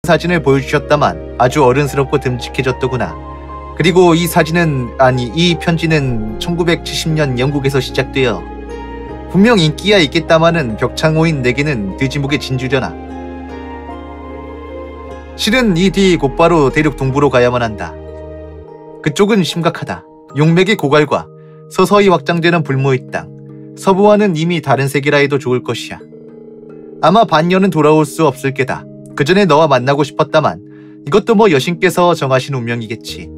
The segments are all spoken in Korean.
사진을 보여주셨다만 아주 어른스럽고 듬직해졌더구나. 그리고 이 편지는 1970년 영국에서 시작되어 분명 인기야 있겠다마는 벽창호인 내게는 뒤지목의 진주려나. 실은 이 뒤 곧바로 대륙 동부로 가야만 한다. 그쪽은 심각하다. 용맥의 고갈과 서서히 확장되는 불모의 땅. 서부와는 이미 다른 세계라 해도 좋을 것이야. 아마 반년은 돌아올 수 없을 게다. 그 전에 너와 만나고 싶었다만 이것도 뭐 여신께서 정하신 운명이겠지.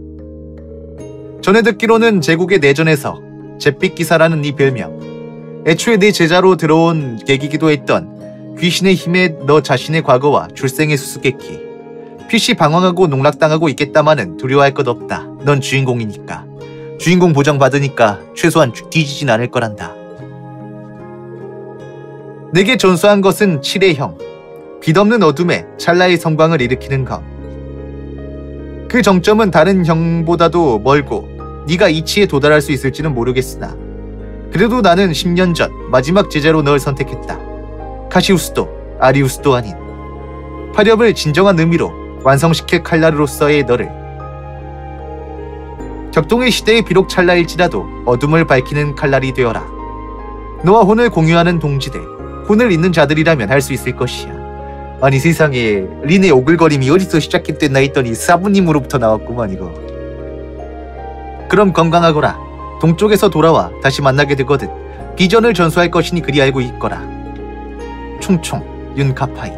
전에 듣기로는 제국의 내전에서 잿빛기사라는 네 별명, 애초에 네 제자로 들어온 계기기도 했던 귀신의 힘에 너 자신의 과거와 출생의 수수께끼, 필시 방황하고 농락당하고 있겠다마는 두려워할 것 없다. 넌 주인공이니까. 주인공 보장받으니까 최소한 뒤지진 않을 거란다. 내게 전수한 것은 칠의 형, 빛없는 어둠에 찰나의 성광을 일으키는 것. 그 정점은 다른 형보다도 멀고 네가 이치에 도달할 수 있을지는 모르겠으나 그래도 나는 10년 전 마지막 제자로 널 선택했다. 카시우스도 아리우스도 아닌 화렵을 진정한 의미로 완성시킬 칼날로서의 너를. 격동의 시대에 비록 찰나일지라도 어둠을 밝히는 칼날이 되어라. 너와 혼을 공유하는 동지들, 혼을 잇는 자들이라면 할 수 있을 것이야. 아니 세상에, 린의 오글거림이 어디서 시작했댔나 했더니 사부님으로부터 나왔구만 이거. 그럼 건강하거라. 동쪽에서 돌아와 다시 만나게 되거든. 비전을 전수할 것이니 그리 알고 있거라. 총총 윤카파이.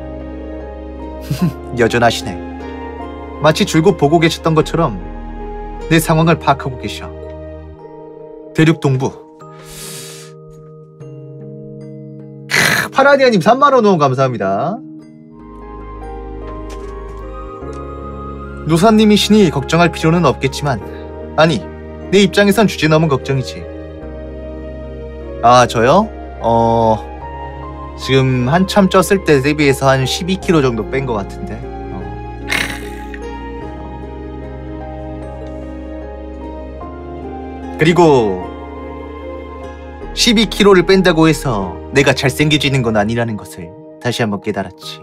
여전하시네. 마치 줄곧 보고 계셨던 것처럼 내 상황을 파악하고 계셔. 대륙 동부. 파라디아님 3만원 후원 감사합니다. 노사님이시니 걱정할 필요는 없겠지만, 아니 내 입장에선 주제넘은 걱정이지. 아 저요? 지금 한참 쪘을 때 대비해서 한 12kg 정도 뺀 것 같은데. 그리고 12kg를 뺀다고 해서 내가 잘생겨지는 건 아니라는 것을 다시 한번 깨달았지.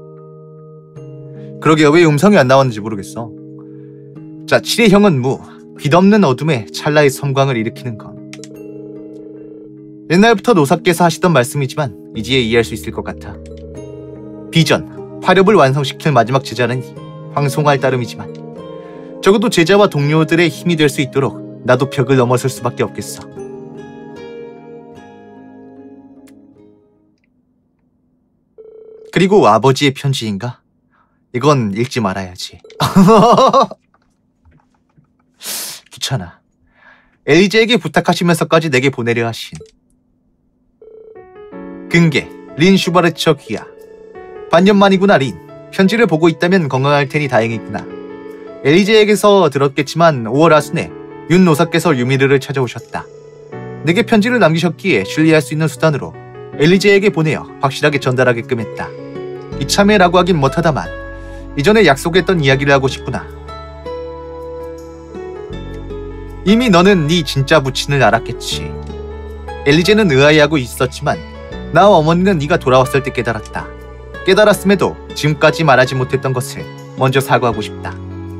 그러게 왜 음성이 안 나왔는지 모르겠어. 자, 7의 형은 무, 빛없는 어둠에 찰나의 섬광을 일으키는 것. 옛날부터 노사께서 하시던 말씀이지만 이제야 이해할 수 있을 것 같아. 비전, 화렵을 완성시킬 마지막 제자는 황송할 따름이지만 적어도 제자와 동료들의 힘이 될 수 있도록 나도 벽을 넘어설 수밖에 없겠어. 그리고 아버지의 편지인가? 이건 읽지 말아야지. 귀찮아. 엘리제에게 부탁하시면서까지 내게 보내려 하신. 근계, 린 슈바르처 귀야. 반년 만이구나 린. 편지를 보고 있다면 건강할 테니 다행이구나. 엘리제에게서 들었겠지만 5월 하순에 윤 노사께서 유미르를 찾아오셨다. 내게 편지를 남기셨기에 신뢰할 수 있는 수단으로 엘리제에게 보내어 확실하게 전달하게끔 했다. 이참에라고 하긴 못하다만 이전에 약속했던 이야기를 하고 싶구나. 이미 너는 네 진짜 부친을 알았겠지. 엘리제는 의아해하고 있었지만 나와 어머니는 네가 돌아왔을 때 깨달았다. 깨달았음에도 지금까지 말하지 못했던 것을 먼저 사과하고 싶다.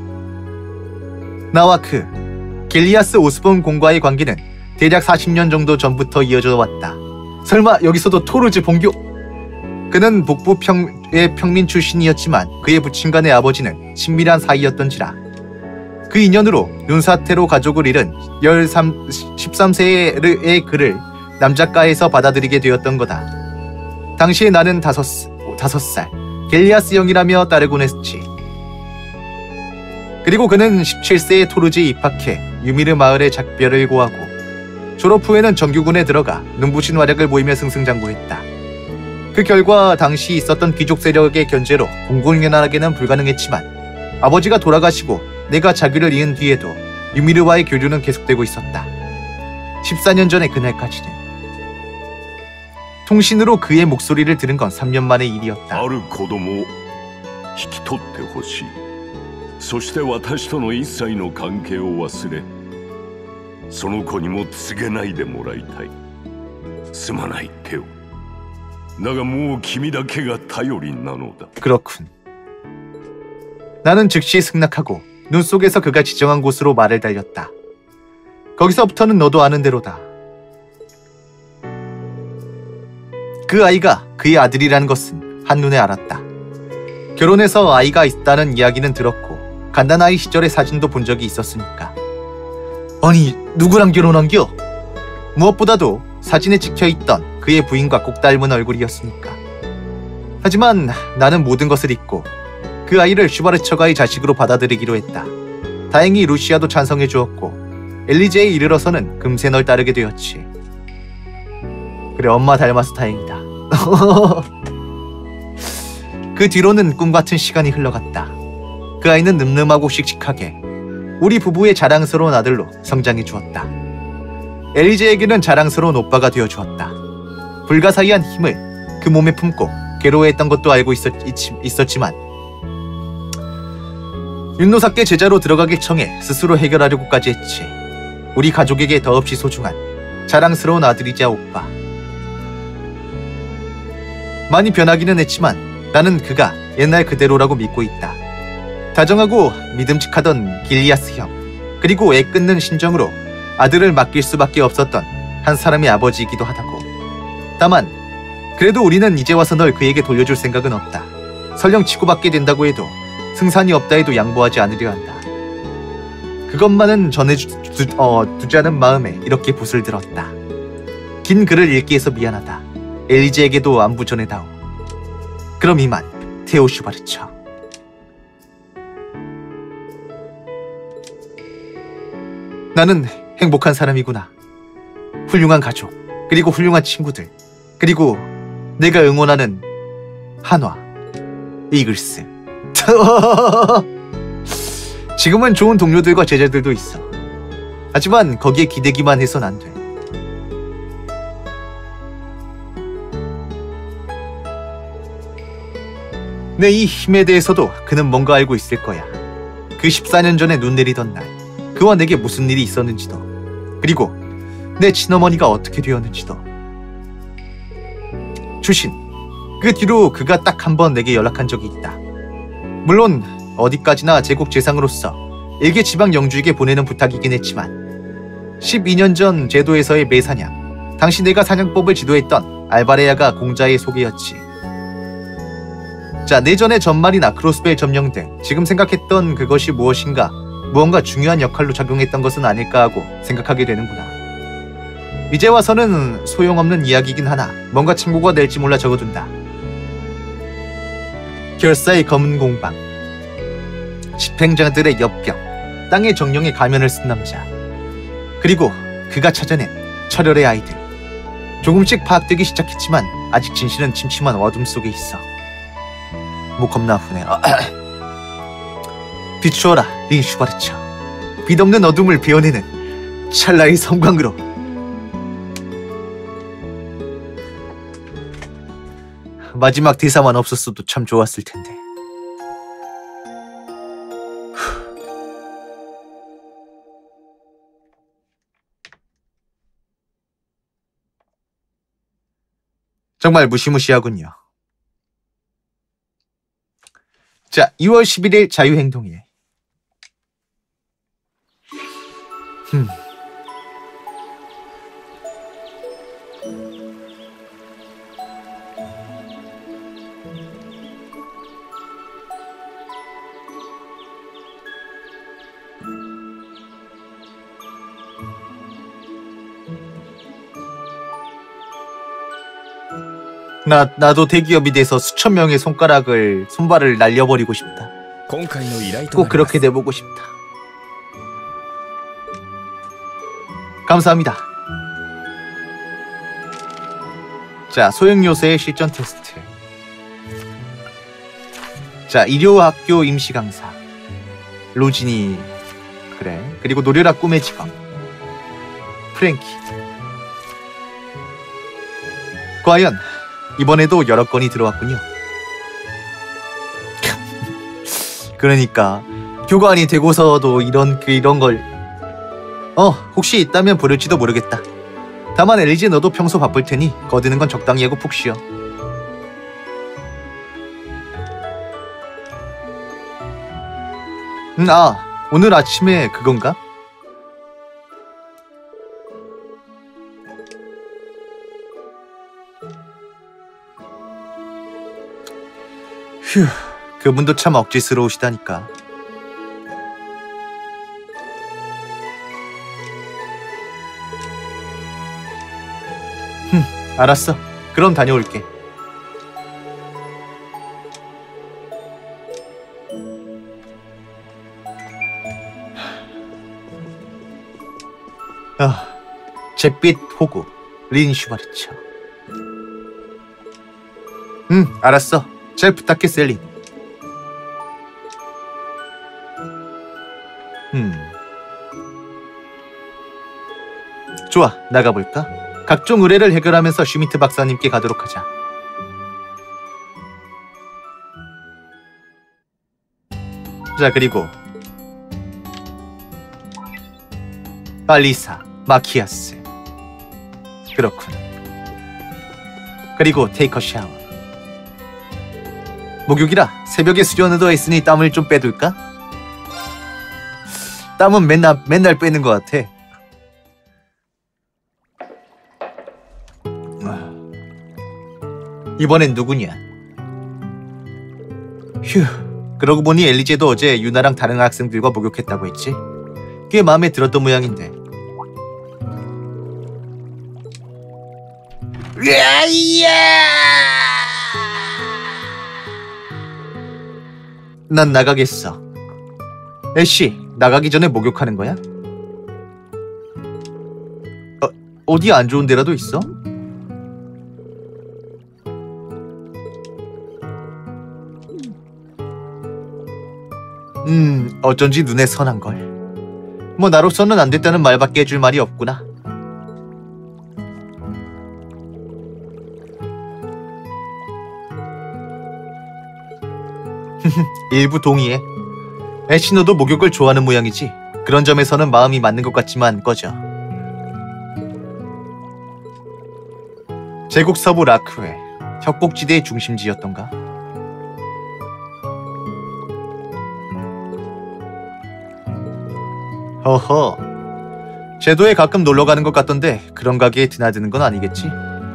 나와 그 길리아스 오스본 공과의 관계는 대략 40년 정도 전부터 이어져 왔다. 설마 여기서도 토르즈 본교? 그는 북부 의 평민 출신이었지만 그의 부친과 내 아버지는 친밀한 사이였던지라. 그 인연으로 윤사태로 가족을 잃은 13세의 그를 남작가에서 받아들이게 되었던 거다. 당시에 나는 5살 겔리아스 형이라며 따르곤 했지. 그리고 그는 17세에 토르지에 입학해 유미르 마을의 작별을 고하고 졸업 후에는 정규군에 들어가 눈부신 활약을 보이며 승승장구했다. 그 결과 당시 있었던 귀족 세력의 견제로 공공연하게는 불가능했지만 아버지가 돌아가시고 내가 자기를 잃은 뒤에도 유미르와의 교류는 계속되고 있었다. 14년 전의 그날까지는. 통신으로 그의 목소리를 들은 건 3년 만의 일이었다. ある子供を引き取ってほしい。そして私との一切の関係を忘れ、その子にも告げないでもらいたい。すまないテオ。だがもう君だけが頼りなのだ。 그렇군. 나는 즉시 승낙하고 눈 속에서 그가 지정한 곳으로 말을 달렸다. 거기서부터는 너도 아는 대로다. 그 아이가 그의 아들이라는 것은 한눈에 알았다. 결혼해서 아이가 있다는 이야기는 들었고 갓난아이 시절의 사진도 본 적이 있었으니까. 아니, 누구랑 결혼한겨? 무엇보다도 사진에 찍혀있던 그의 부인과 꼭 닮은 얼굴이었으니까. 하지만 나는 모든 것을 잊고 그 아이를 슈바르처가의 자식으로 받아들이기로 했다. 다행히 루시아도 찬성해 주었고 엘리제에 이르러서는 금세 널 따르게 되었지. 그래, 엄마 닮아서 다행이다. 그 뒤로는 꿈같은 시간이 흘러갔다. 그 아이는 늠름하고 씩씩하게 우리 부부의 자랑스러운 아들로 성장해 주었다. 엘리제에게는 자랑스러운 오빠가 되어 주었다. 불가사의한 힘을 그 몸에 품고 괴로워했던 것도 알고 있었지만 윤노사께 제자로 들어가길 청해 스스로 해결하려고까지 했지. 우리 가족에게 더없이 소중한 자랑스러운 아들이자 오빠. 많이 변하기는 했지만 나는 그가 옛날 그대로라고 믿고 있다. 다정하고 믿음직하던 길리아스 형, 그리고 애 끊는 신정으로 아들을 맡길 수밖에 없었던 한 사람의 아버지이기도 하다고. 다만 그래도 우리는 이제 와서 널 그에게 돌려줄 생각은 없다. 설령 치고받게 된다고 해도 승산이 없다 해도 양보하지 않으려 한다. 그것만은 전해두자는 마음에 이렇게 붓을 들었다. 긴 글을 읽기 해서 미안하다. 엘리제에게도 안부 전해다오. 그럼 이만, 테오 슈바르처. 나는 행복한 사람이구나. 훌륭한 가족, 그리고 훌륭한 친구들, 그리고 내가 응원하는 한화, 이글스. 지금은 좋은 동료들과 제자들도 있어. 하지만 거기에 기대기만 해선 안 돼. 내 이 힘에 대해서도 그는 뭔가 알고 있을 거야. 그 14년 전에 눈 내리던 날, 그와 내게 무슨 일이 있었는지도, 그리고 내 친어머니가 어떻게 되었는지도. 주신, 그 뒤로 그가 딱 한 번 내게 연락한 적이 있다. 물론 어디까지나 제국 재상으로서 일개 지방 영주에게 보내는 부탁이긴 했지만 12년 전 제도에서의 매사냥, 당시 내가 사냥법을 지도했던 알바레아가 공자의 소개였지. 자, 내전의 전말이나 크로스벨 점령 등 지금 생각했던 그것이 무엇인가, 무언가 중요한 역할로 작용했던 것은 아닐까 하고 생각하게 되는구나. 이제 와서는 소용없는 이야기이긴 하나 뭔가 참고가 될지 몰라 적어둔다. 결사의 검은 공방, 집행자들의 엽병, 땅의 정령의 가면을 쓴 남자, 그리고 그가 찾아낸 철혈의 아이들. 조금씩 파악되기 시작했지만 아직 진실은 침침한 어둠 속에 있어. 뭐 겁나 아프네. 비추어라, 린 슈바르처. 빛없는 어둠을 베어내는 찰나의 섬광으로. 마지막 대사만 없었어도 참 좋았을 텐데. 정말 무시무시하군요. 자, 2월 11일 자유행동일. 나도 대기업이 돼서 수천 명의 손발을 날려버리고 싶다. 꼭 그렇게 돼보고 싶다. 감사합니다. 자, 소형요새의 실전 테스트. 자, 일요학교 임시 강사 로진이. 그래. 그리고 노려라 꿈의 직업 프랭키. 과연 이번에도 여러 건이 들어왔군요. 그러니까 교관이 되고서도 이런 걸 혹시 있다면 부를지도 모르겠다. 다만 엘리제, 너도 평소 바쁠 테니 거드는 건 적당히 하고 푹 쉬어. 오늘 아침에 그건가? 휴, 그분도 참 억지스러우시다니까. 알았어. 그럼 다녀올게. 잿빛 호구 린 슈바르처. 알았어. 잘 부탁해, 셀린. 좋아, 나가볼까? 각종 의뢰를 해결하면서 슈미트 박사님께 가도록 하자. 자, 그리고 알리사, 마키아스. 그렇군. 그리고 테이커 샤워. 목욕이라 새벽에 수련을 했으니 땀을 좀 빼둘까? 땀은 맨날 빼는 것 같아. 이번엔 누구냐? 휴, 그러고 보니 엘리제도 어제 유나랑 다른 학생들과 목욕했다고 했지? 꽤 마음에 들었던 모양인데. 난 나가겠어. 애쉬, 나가기 전에 목욕하는 거야? 어디 안 좋은 데라도 있어? 어쩐지 눈에 선한걸. 뭐 나로서는 안 됐다는 말밖에 해줄 말이 없구나. 일부 동의해. 애쉬, 너도 목욕을 좋아하는 모양이지. 그런 점에서는 마음이 맞는 것 같지만 꺼져. 제국 서부 라크웰, 협곡지대의 중심지였던가? 허허, 제도에 가끔 놀러가는 것 같던데 그런 가게에 드나드는 건 아니겠지?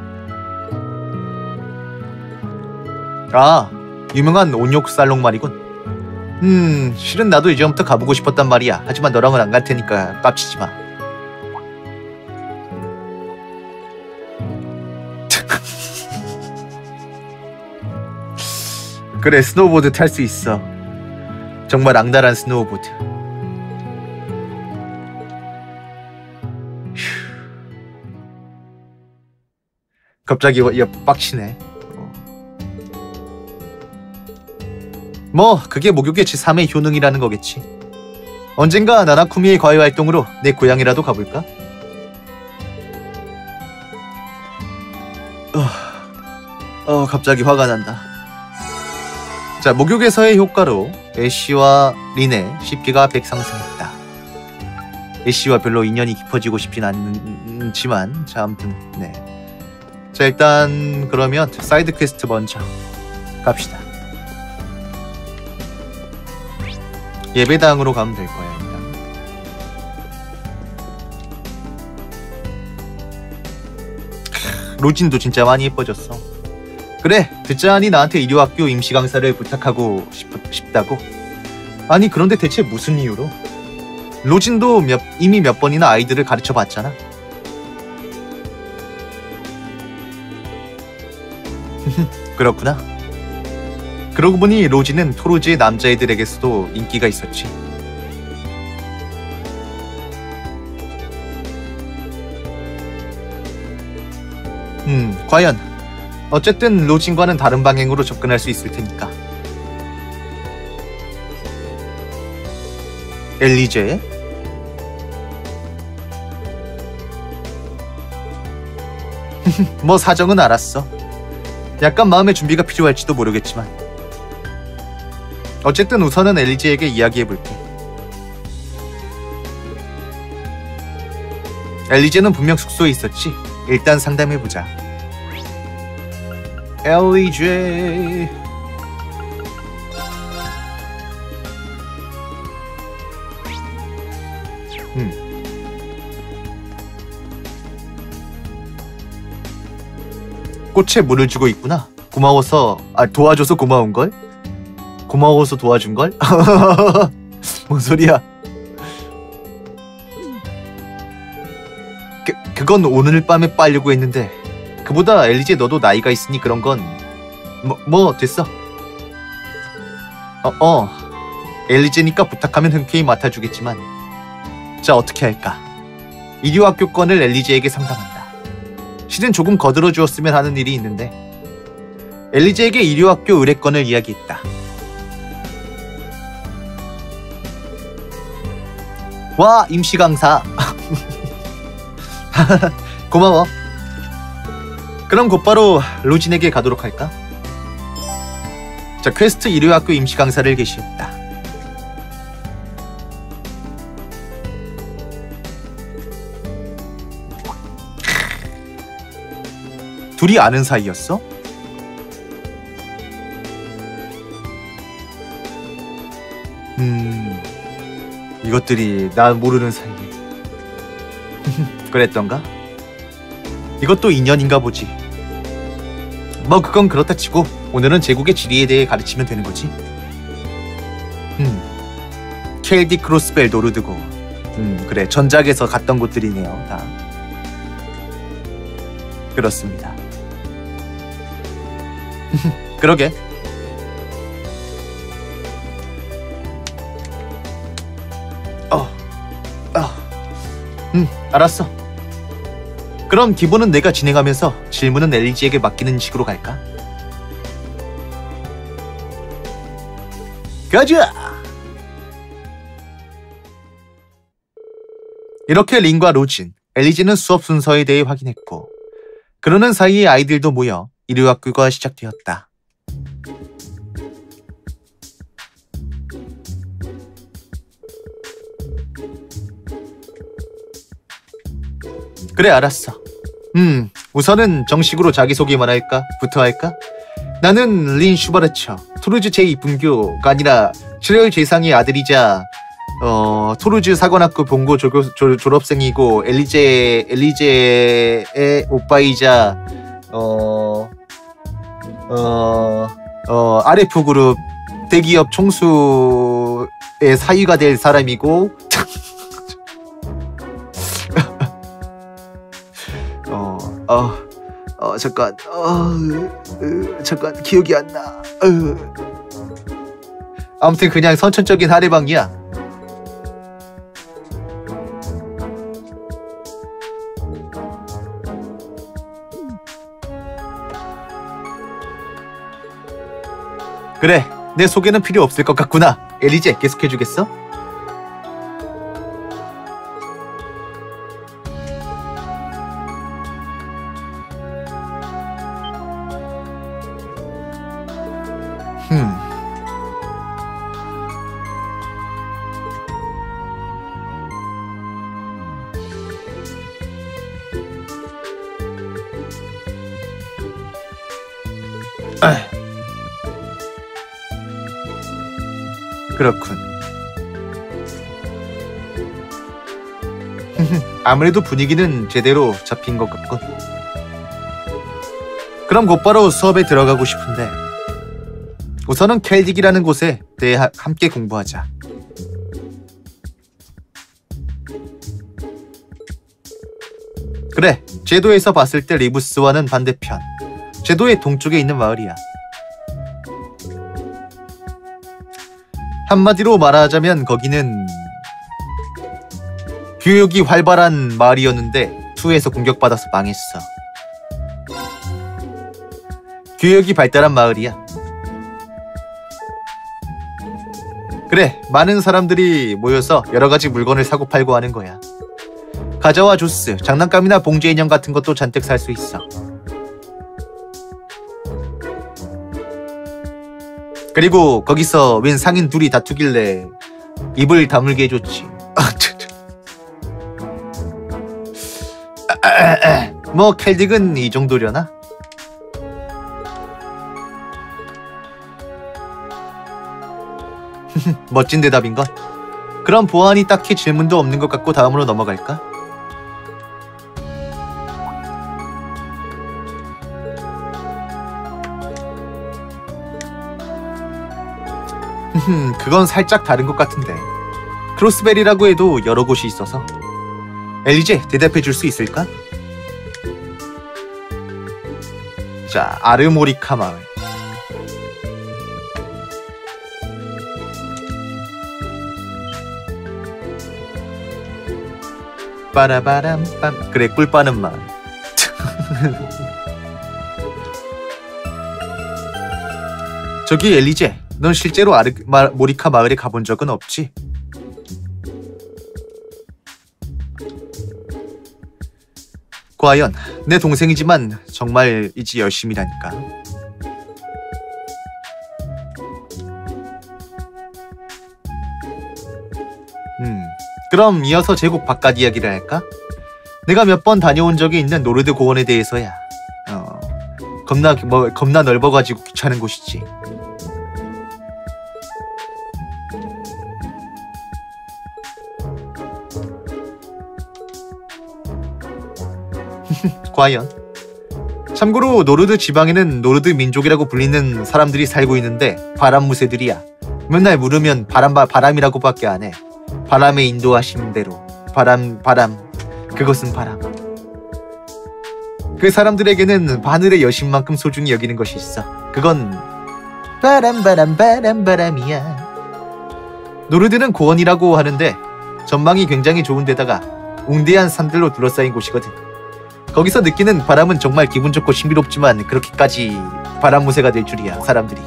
유명한 온욕 살롱 말이군. 실은 나도 이전부터 가보고 싶었단 말이야. 하지만 너랑은 안 갈 테니까 깝치지 마. 그래, 스노우보드 탈 수 있어. 정말 악랄한 스노우보드. 갑자기 빡치네. 뭐 그게 목욕의 제3의 효능이라는 거겠지. 언젠가 나나쿠미의 과외 활동으로 내 고향이라도 가볼까? 갑자기 화가 난다. 자, 목욕에서의 효과로 애쉬와 린의 CP가 100 상승했다. 애쉬와 별로 인연이 깊어지고 싶진 않지만, 자, 아무튼 네. 자, 일단 그러면 사이드 퀘스트 먼저 갑시다. 예배당으로 가면 될 거야. 일단 로진도 진짜 많이 예뻐졌어. 그래, 듣자하니 나한테 일요학교 임시 강사를 부탁하고 싶다고? 아니, 그런데 대체 무슨 이유로? 로진도 이미 몇 번이나 아이들을 가르쳐 봤잖아. 그렇구나. 그러고 보니 로지는 토르지의 남자애들에게서도 인기가 있었지. 과연. 어쨌든 로진과는 다른 방향으로 접근할 수 있을 테니까. 엘리제? 뭐 사정은 알았어. 약간 마음의 준비가 필요할지도 모르겠지만. 어쨌든 우선은 엘리제에게 이야기해볼게. 엘리제는 분명 숙소에 있었지. 일단 상담해보자. 엘리제. 꽃에 물을 주고 있구나. 고마워서 도와줘서 고마운걸? 고마워서 도와준걸? 뭔 소리야? 그건 오늘 밤에 빨려고 했는데 그보다 엘리제 너도 나이가 있으니 그런 건 됐어. 엘리제니까 부탁하면 흔쾌히 맡아주겠지만 자 어떻게 할까? 이류학교권을 엘리제에게 상담한다. 실은 조금 거들어 주었으면 하는 일이 있는데 엘리제에게 이류학교 의뢰권을 이야기했다. 와 임시 강사. 고마워. 그럼 곧바로 로진에게 가도록 할까? 자, 퀘스트 이류학교 임시 강사를 개시했다. 둘이 아는 사이였어? 이것들이 나 모르는 사이에 그랬던가? 이것도 인연인가 보지. 뭐 그건 그렇다 치고 오늘은 제국의 지리에 대해 가르치면 되는 거지. 켈디 크로스벨 노르드고 그래 전작에서 갔던 곳들이네요 다. 그렇습니다. 그러게. 알았어. 그럼 기본은 내가 진행하면서 질문은 엘리지에게 맡기는 식으로 갈까? 가자! 이렇게 린과 로진, 엘리지는 수업 순서에 대해 확인했고 그러는 사이에 아이들도 모여 이류학교가 시작되었다. 그래 알았어. 우선은 정식으로 자기소개만 부터 할까? 나는 린 슈바르처, 토르즈 제2분교가 아니라 출혈 재상의 아들이자 토르즈 사관학교 본고 졸업생이고 엘리제의 오빠이자 RF 그룹 대기업 총수의 사위가 될 사람이고 잠깐 기억이 안 나. 아무튼 그냥 선천적인 하레방이야. 그래, 내 소개는 필요 없을 것 같구나. 엘리제 계속해주겠어? 그렇군. 아무래도 분위기는 제대로 잡힌 것 같군. 그럼 곧바로 수업에 들어가고 싶은데 우선은 켈딕이라는 곳에 대해 함께 공부하자. 그래, 제도에서 봤을 때 리부스와는 반대편, 제도의 동쪽에 있는 마을이야. 한마디로 말하자면 거기는 교육이 활발한 마을이었는데 2에서 공격받아서 망했어. 교육이 발달한 마을이야. 그래, 많은 사람들이 모여서 여러가지 물건을 사고 팔고 하는 거야. 과자와 주스, 장난감이나 봉제 인형 같은 것도 잔뜩 살 수 있어. 그리고 거기서 웬 상인 둘이 다투길래 입을 다물게 해줬지. 뭐 켈딕은 이 정도려나? 멋진 대답인걸? 그럼 보안이 딱히 질문도 없는 것 같고 다음으로 넘어갈까? 그건 살짝 다른 것 같은데. 크로스벨이라고 해도 여러 곳이 있어서. 엘리제, 대답해 줄 수 있을까? 자, 아르모리카 마을. 빠라바람빰. 그래, 꿀 빠는 마을. 저기 엘리제, 넌 실제로 모리카 마을에 가본 적은 없지? 과연 내 동생이지만 정말이지 열심히라니까. 그럼 이어서 제국 바깥 이야기를 할까? 내가 몇 번 다녀온 적이 있는 노르드 고원에 대해서야. 겁나 넓어가지고 귀찮은 곳이지. 과연? 참고로 노르드 지방에는 노르드 민족이라고 불리는 사람들이 살고 있는데 바람무새들이야. 맨날 물으면 바람이라고밖에 안 해. 바람에 인도하신 대로. 바람. 그것은 바람. 그 사람들에게는 바늘의 여신만큼 소중히 여기는 것이 있어. 그건 바람이야. 노르드는 고원이라고 하는데 전망이 굉장히 좋은 데다가 웅대한 산들로 둘러싸인 곳이거든. 거기서 느끼는 바람은 정말 기분 좋고 신비롭지만 그렇게까지 바람무새가 될 줄이야, 사람들이.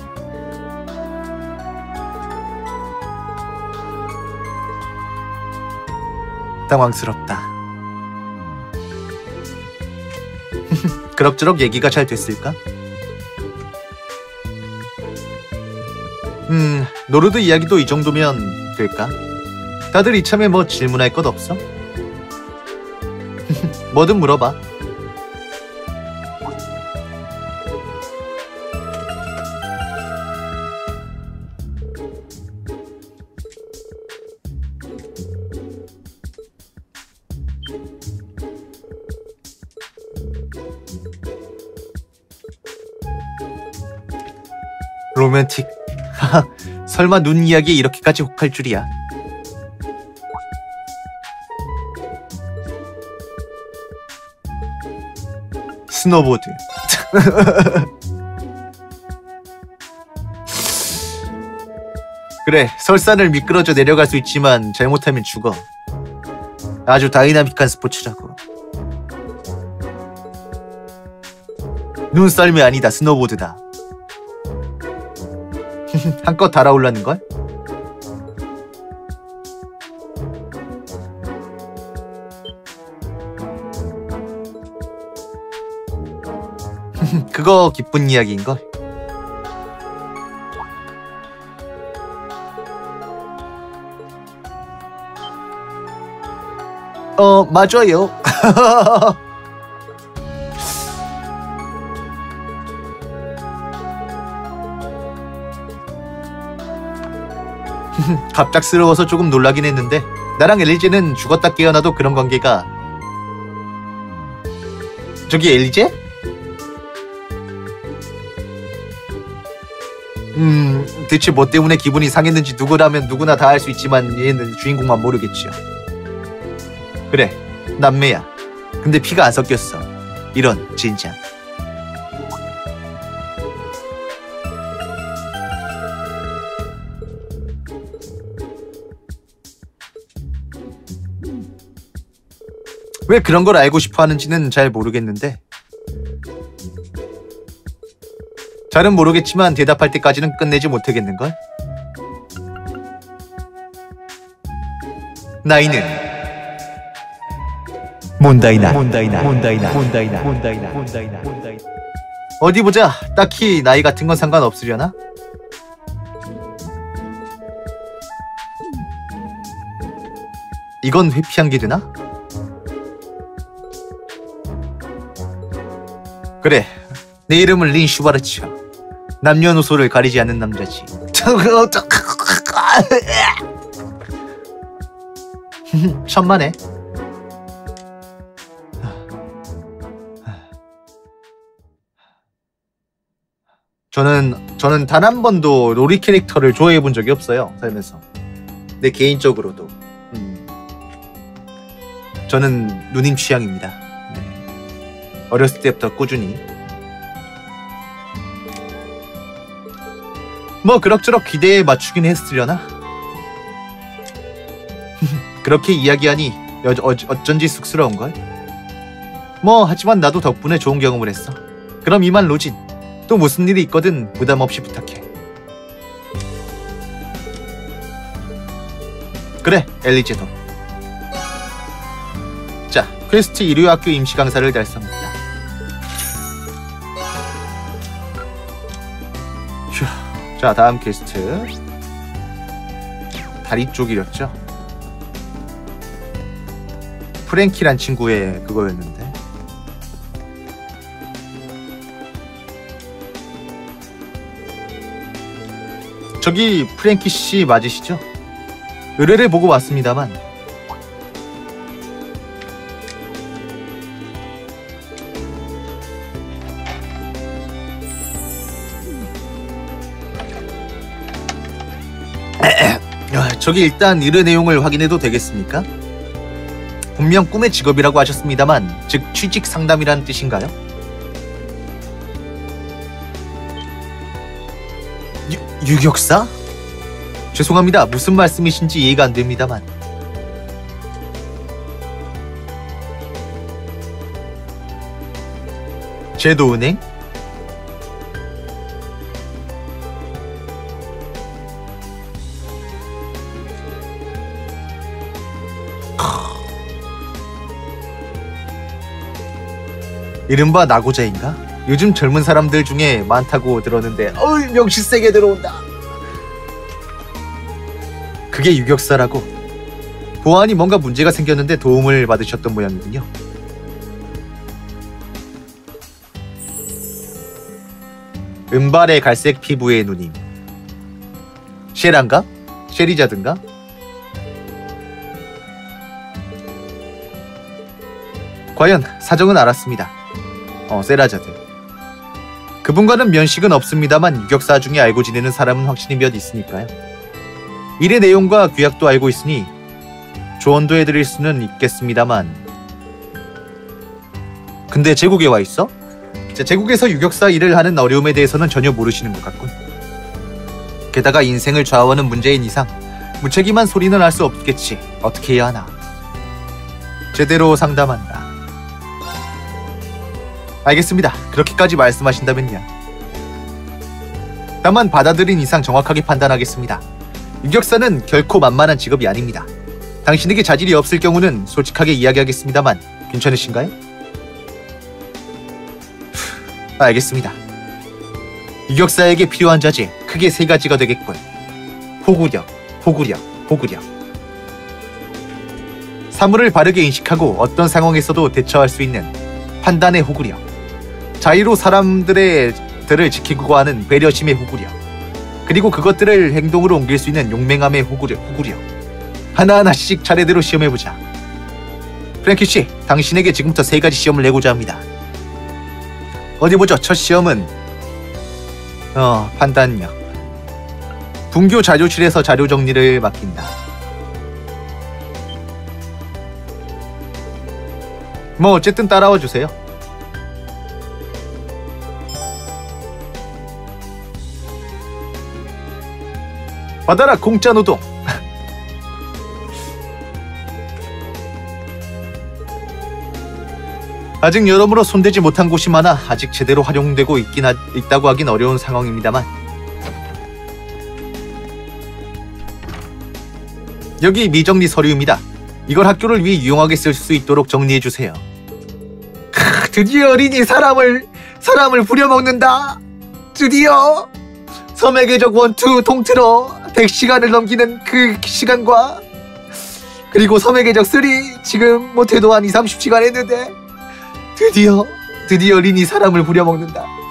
당황스럽다. 그럭저럭 얘기가 잘 됐을까? 노르드 이야기도 이 정도면 될까? 다들 이참에 뭐 질문할 것 없어? 뭐든 물어봐. 로맨틱. 설마 눈 이야기에 이렇게까지 혹할 줄이야. 스노보드. 그래, 설산을 미끄러져 내려갈 수 있지만 잘못하면 죽어. 아주 다이나믹한 스포츠라고. 눈썰미 아니다, 스노보드다. 한껏 달아올랐는걸? 그거 기쁜 이야기인걸? 맞아요. 갑작스러워서 조금 놀라긴 했는데 나랑 엘리제는 죽었다 깨어나도 그런 관계가... 저기 엘리제? 대체 뭐 때문에 기분이 상했는지 누구라면 누구나 다 알 수 있지만 얘는 주인공만 모르겠지요. 그래, 남매야. 근데 피가 안 섞였어. 이런, 진짜. 왜 그런 걸 알고 싶어 하는지는 잘 모르겠는데, 잘은 모르겠지만 대답할 때까지는 끝내지 못하겠는걸? 나이는 몬다이나. 어디 보자. 딱히 나이 같은 건 상관없으려나? 이건 회피한 게 되나? 그래, 내 이름은 린 슈바르츠야. 남녀노소를 가리지 않는 남자지. 천만에. 저는 단 한 번도 로리 캐릭터를 좋아해 본 적이 없어요, 살면서. 내 개인적으로도. 저는 누님 취향입니다. 네. 어렸을 때부터 꾸준히. 뭐 그럭저럭 기대에 맞추긴 했으려나? 그렇게 이야기하니 어쩐지 쑥스러운걸? 뭐 하지만 나도 덕분에 좋은 경험을 했어. 그럼 이만 로진. 또 무슨 일이 있거든 부담 없이 부탁해. 그래, 엘리제도. 자, 퀘스트 일요학교 임시 강사를 달성했다. 휴. 자, 다음 퀘스트. 다리 쪽 이렸죠? 프랭키란 친구의 그거였는데. 저기 프랭키 씨 맞으시죠? 의뢰를 보고 왔습니다만. 저기 일단 의뢰 내용을 확인해도 되겠습니까? 분명 꿈의 직업이라고 하셨습니다만, 즉 취직 상담이라는 뜻인가요? 유격사? 죄송합니다. 무슨 말씀이신지 이해가 안 됩니다만. 제도은행? 이른바 나고자인가? 요즘 젊은 사람들 중에 많다고 들었는데 어이 명시 세게 들어온다. 그게 유격사라고. 보아하니 뭔가 문제가 생겼는데 도움을 받으셨던 모양이군요. 은발의 갈색 피부의 누님. 셰란가? 셰리자든가? 과연 사정은 알았습니다. 세라자드. 그분과는 면식은 없습니다만 유격사 중에 알고 지내는 사람은 확실히 몇 있으니까요. 일의 내용과 규약도 알고 있으니 조언도 해드릴 수는 있겠습니다만. 근데 제국에 와 있어? 제국에서 유격사 일을 하는 어려움에 대해서는 전혀 모르시는 것 같군. 게다가 인생을 좌우하는 문제인 이상 무책임한 소리는 할 수 없겠지. 어떻게 해야 하나. 제대로 상담한다. 알겠습니다. 그렇게까지 말씀하신다면요. 다만 받아들인 이상 정확하게 판단하겠습니다. 유격사는 결코 만만한 직업이 아닙니다. 당신에게 자질이 없을 경우는 솔직하게 이야기하겠습니다만 괜찮으신가요? 알겠습니다. 유격사에게 필요한 자질 크게 세 가지가 되겠군. 호구력, 호구력, 호구력. 사물을 바르게 인식하고 어떤 상황에서도 대처할 수 있는 판단의 호구력. 자의로 사람들을 지키고 하는 배려심의 호구력. 그리고 그것들을 행동으로 옮길 수 있는 용맹함의 호구력. 하나하나씩 차례대로 시험해보자. 프랭키씨, 당신에게 지금부터 세 가지 시험을 내고자 합니다. 어디 보죠. 첫 시험은 판단력. 분교 자료실에서 자료 정리를 맡긴다. 뭐 어쨌든 따라와 주세요. 받아라 공짜 노동. 아직 여러모로 손대지 못한 곳이 많아 아직 제대로 활용되고 있다고 하긴 어려운 상황입니다만. 여기 미정리 서류입니다. 이걸 학교를 위해 유용하게 쓸 수 있도록 정리해주세요. 드디어 어린이 사람을 부려먹는다. 드디어 섬의 궤적 1, 2 통틀어 100시간을 넘기는 그 시간과 그리고 섬의 궤적 3 지금 못해도 한 20, 30시간 했는데 드디어 어린이 사람을 부려먹는다.